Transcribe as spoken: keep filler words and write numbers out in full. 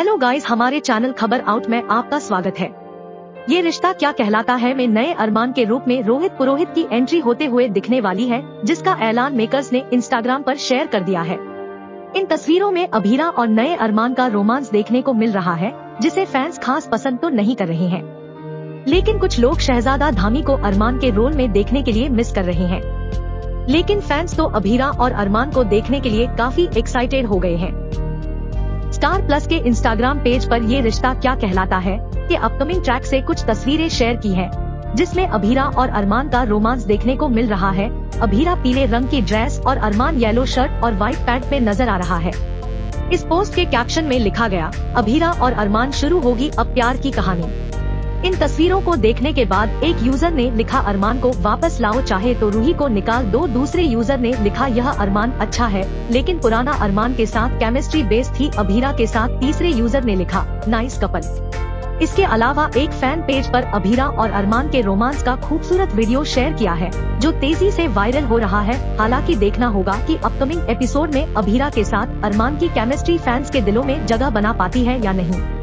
Hello guys, हमारे channel Khabar out में आपका स्वागत है। ये रिश्ता क्या कहलाता है में नए अरमान के रूप में रोहित पुरोहित की एंट्री होते हुए दिखने वाली है, जिसका ऐलान मेकर्स ने इंस्टाग्राम पर शेयर कर दिया है। इन तस्वीरों में अभीरा और नए अरमान का रोमांस देखने को मिल रहा है, जिसे फैंस खास पसंद तो नहीं कर रहे हैं, लेकिन कुछ लोग शहजादा धामी को अरमान के रोल में देखने के लिए मिस कर रहे हैं। लेकिन फैंस तो अभीरा और अरमान को देखने के लिए काफी एक्साइटेड हो गए हैं। स्टार प्लस के इंस्टाग्राम पेज पर ये रिश्ता क्या कहलाता है के अपकमिंग ट्रैक से कुछ तस्वीरें शेयर की हैं, जिसमें अभीरा और अरमान का रोमांस देखने को मिल रहा है। अभीरा पीले रंग की ड्रेस और अरमान येलो शर्ट और व्हाइट पैंट में नजर आ रहा है। इस पोस्ट के कैप्शन में लिखा गया, अभीरा और अरमान शुरू होगी अब प्यार की कहानी। इन तस्वीरों को देखने के बाद एक यूजर ने लिखा, अरमान को वापस लाओ चाहे तो रूही को निकाल दो। दूसरे यूजर ने लिखा, यह अरमान अच्छा है लेकिन पुराना अरमान के साथ केमिस्ट्री बेस थी अभीरा के साथ। तीसरे यूजर ने लिखा, नाइस कपल। इसके अलावा एक फैन पेज पर अभीरा और अरमान के रोमांस का खूबसूरत वीडियो शेयर किया है, जो तेजी से वायरल हो रहा है। हालांकि देखना होगा कि अपकमिंग एपिसोड में अभीरा के साथ अरमान की केमिस्ट्री फैंस के दिलों में जगह बना पाती है या नहीं।